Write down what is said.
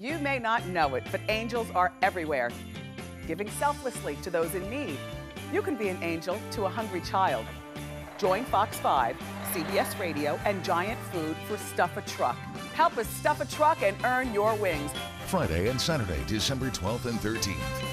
You may not know it, but angels are everywhere, giving selflessly to those in need. You can be an angel to a hungry child. Join Fox 5, CBS Radio, and Giant Food for Stuffatruck. Help us stuff a truck and earn your wings. Friday and Saturday, December 12th and 13th.